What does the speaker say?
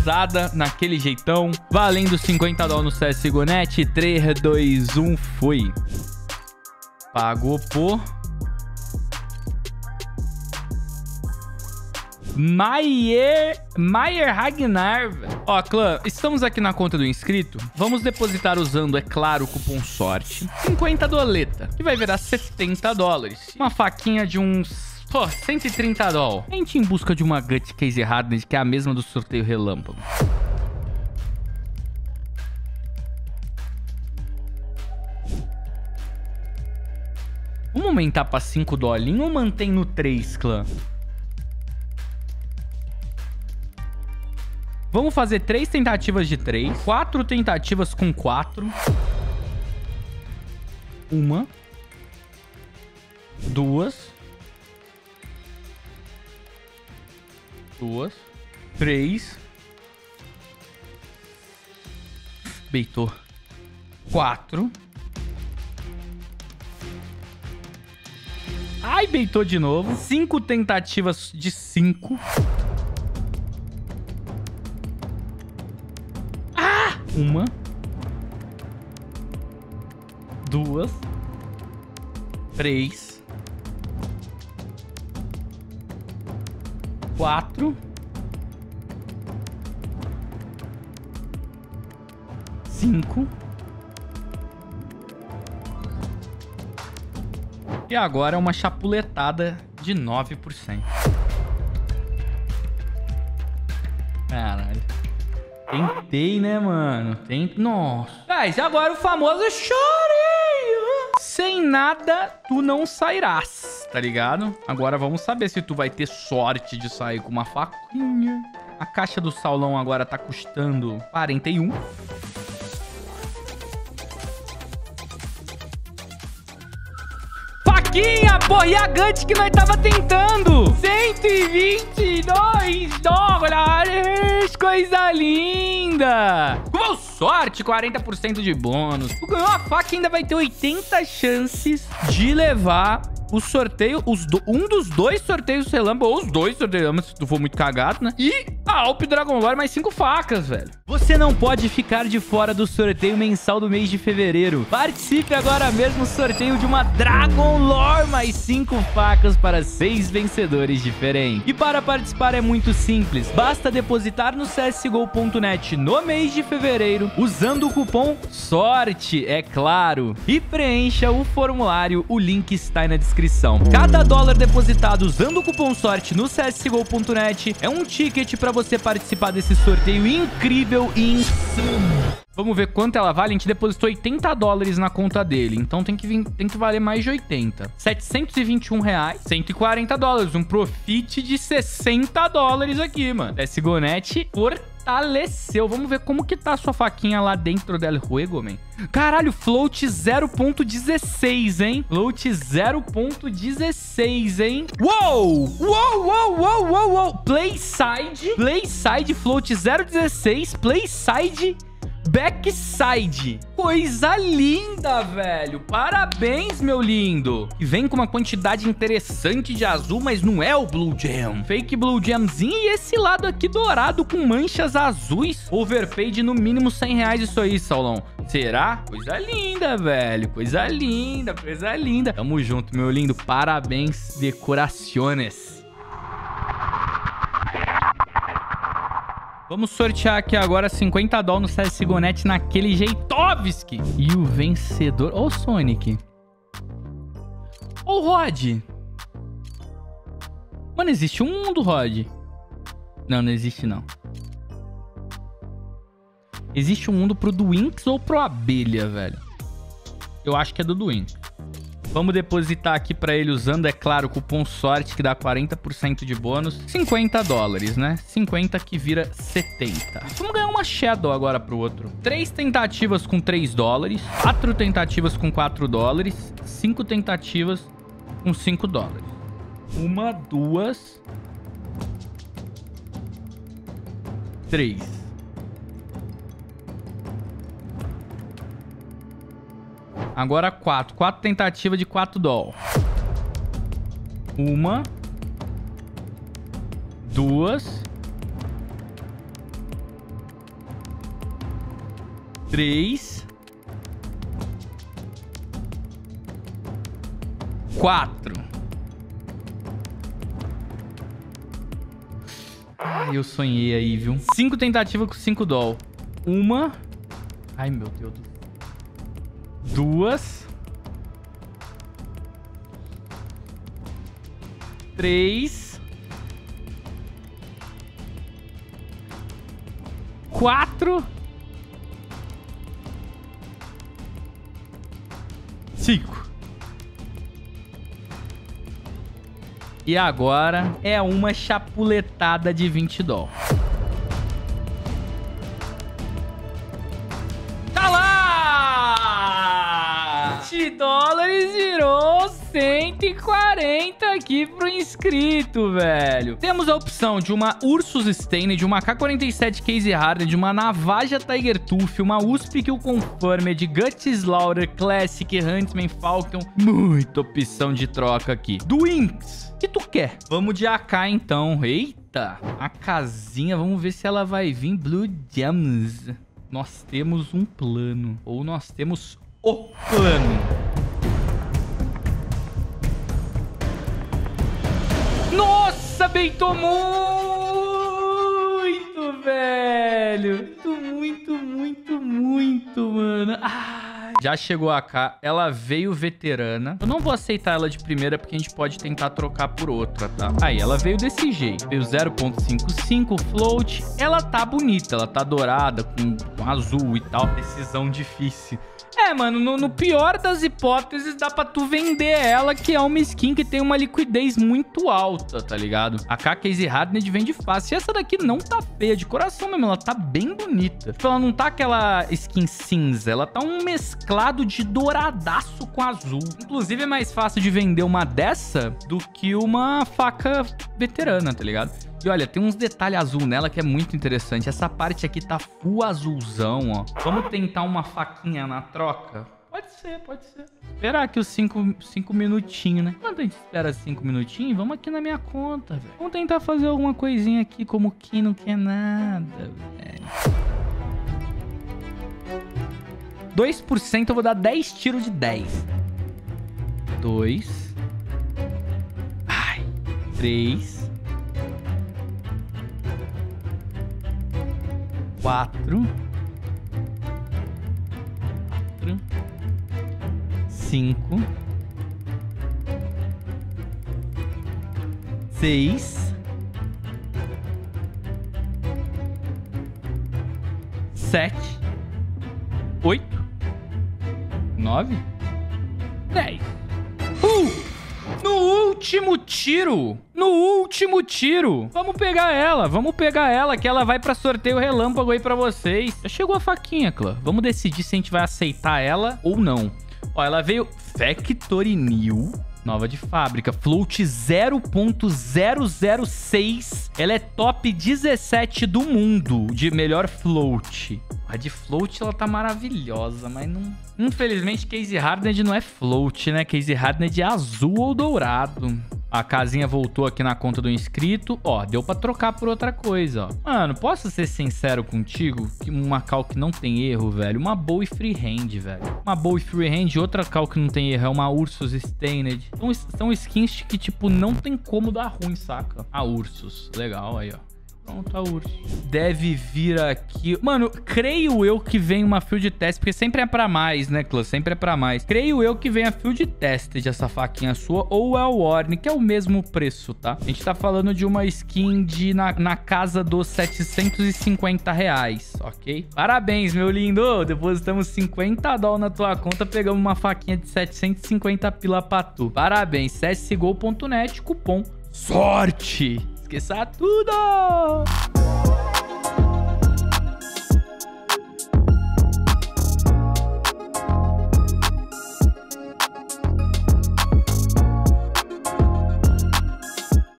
pesada, naquele jeitão. Valendo 50 dólares no CSGO.net. 3, 2, 1, foi. Pagou por... Maier Ragnar, velho. Ó, clã, estamos aqui na conta do inscrito. Vamos depositar usando, é claro, o cupom sorte. 50 doleta, que vai virar 70 dólares. Uma faquinha de uns... Pô, 130 dólares. A gente em busca de uma gut case errada, que é a mesma do sorteio relâmpago. Vamos aumentar pra 5 dolinhos ou mantém no 3, clã? Vamos fazer 3 tentativas de 3. 4 tentativas com 4. 1. 2. 3. Beitou. 4. Ai, beitou de novo. 5 tentativas de 5. 1, 2, 3, 4, 5. E agora é uma chapuletada de 9%. Caralho. Tentei, né, mano? Nossa. Guys, agora o famoso chorinho. Sem nada, tu não sairás, tá ligado? Agora vamos saber se tu vai ter sorte de sair com uma faquinha. A caixa do Saulão agora tá custando 41. Faquinha, porra, e a Gut que nós tava tentando? 122 dólares, coisa linda. Com sorte, 40% de bônus. Tu ganhou a faca e ainda vai ter 80 chances de levar o sorteio, um dos 2 sorteios relâmpago, ou os 2 sorteios relâmpago, se tu for muito cagado, né? E a Alp Dragon Lore mais 5 facas, velho. Você não pode ficar de fora do sorteio mensal do mês de fevereiro. Participe agora mesmo do sorteio de uma Dragon Lore mais 5 facas para 6 vencedores diferentes. E para participar é muito simples. Basta depositar no CSGO.net no mês de fevereiro, usando o cupom SORTE, é claro. E preencha o formulário, o link está aí na descrição. Cada dólar depositado usando o cupom SORTE no CSGO.net é um ticket para você participar desse sorteio incrível e insano. Vamos ver quanto ela vale. A gente depositou 80 dólares na conta dele, então tem que valer mais de 80. 721 reais, 140 dólares. Um profit de 60 dólares aqui, mano. CSGO.net fortaleceu. Vamos ver como que tá a sua faquinha lá dentro del juego, man. Caralho, float 0.16, hein? Float 0.16, hein? Uou! Uou, uou, uou, uou, uou! Playside, float 0.16, playside... Backside. Coisa linda, velho. Parabéns, meu lindo. E vem com uma quantidade interessante de azul, mas não é o Blue Gem. Fake Blue Gemzinho e esse lado aqui dourado com manchas azuis. Overpaid no mínimo 100 reais isso aí, Saulão. Será? Coisa linda, velho. Coisa linda, coisa linda. Tamo junto, meu lindo. Parabéns, decorações. Vamos sortear aqui agora 50 dólares no CSGO.net naquele jeitovski. E o vencedor... Ô, Sonic. Ô, Rod. Mano, existe um mundo, Rod. Não, não existe, não. Existe um mundo pro Dwinks ou pro Abelha, velho? Eu acho que é do Dwinks. Vamos depositar aqui pra ele usando, é claro, o cupom SORTE, que dá 40% de bônus. 50 dólares, né? 50 que vira 70. Vamos ganhar uma Shadow agora pro outro. 3 tentativas com 3 dólares. 4 tentativas com 4 dólares. 5 tentativas com 5 dólares. 1, 2... 3. Agora 4. 4 tentativas de 4 dólares. 1, 2, 3, 4. Ai, eu sonhei aí, viu? 5 tentativas com 5 doll. 1. Ai, meu Deus. 2. 3. 4. 5. E agora é uma chapuletada de 20 doll. Tá lá! $20 virou 140 aqui pro inscrito, velho. Temos a opção de uma Ursus Stane, de uma AK-47 Case Hardened, de uma Navaja Tiger Tooth, uma USP Kill Confirmed, Guts Slaughter, Classic, Huntsman, Falcon. Muita opção de troca aqui. Do Inks, o que tu quer? Vamos de AK, então. Eita, a casinha. Vamos ver se ela vai vir Blue Gems. Nós temos um plano. Ou nós temos o plano. Nossa, beitou muito, velho. Muito, mano. Já chegou a AK. Ela veio veterana. Eu não vou aceitar ela de primeira porque a gente pode tentar trocar por outra, tá? Aí, ela veio desse jeito. Veio 0.55 float. Ela tá bonita. Ela tá dourada com azul e tal. Decisão difícil. É, mano, no pior das hipóteses, dá pra tu vender ela, que é uma skin que tem uma liquidez muito alta, tá ligado? A AK Case Hardened vende fácil. E essa daqui não tá feia, de coração mesmo, ela tá bem bonita. Tipo, ela não tá aquela skin cinza, ela tá um mesclado de douradaço com azul. Inclusive, é mais fácil de vender uma dessa do que uma faca veterana, tá ligado? E olha, tem uns detalhes azul nela que é muito interessante. Essa parte aqui tá full azulzão, ó. Vamos tentar uma faquinha na troca? Pode ser, pode ser. Esperar aqui os 5 minutinhos, né? Quando a gente espera 5 minutinhos, vamos aqui na minha conta, velho. Vamos tentar fazer alguma coisinha aqui como quem não quer nada, velho. 2% eu vou dar 10 tiros de 10. 2. Ai. 3. 4, 5, 6, 7, 8, 9, 10. No último tiro. Vamos pegar ela, que ela vai pra sorteio relâmpago aí pra vocês. Já chegou a faquinha, clã. Vamos decidir se a gente vai aceitar ela ou não. Ó, ela veio Factory New, nova de fábrica, float 0.006. Ela é top 17 do mundo de melhor float. A de float, ela tá maravilhosa, mas não... Infelizmente, Case Hardened não é float, né? Case Hardened é azul ou dourado. A casinha voltou aqui na conta do inscrito. Ó, deu pra trocar por outra coisa, ó. Mano, posso ser sincero contigo? Que uma cal que não tem erro, velho. Uma Bowie Freehand, velho. Uma Bowie Freehand, outra cal que não tem erro é uma Ursus Stane. São skins que, tipo, não tem como dar ruim, saca? A Ursus. Legal, aí, ó. Pronto, a Ursus. Deve vir aqui... Mano, creio eu que vem uma Field Test, porque sempre é pra mais, né, clã? Sempre é pra mais. Creio eu que vem a Field Test de essa faquinha sua, ou é o Warning, que é o mesmo preço, tá? A gente tá falando de uma skin na casa dos R$750, ok? Parabéns, meu lindo! Depositamos 50 doll na tua conta, pegamos uma faquinha de 750 pila pra tu. Parabéns, csgo.net, cupom SORTE! Esqueça tudo!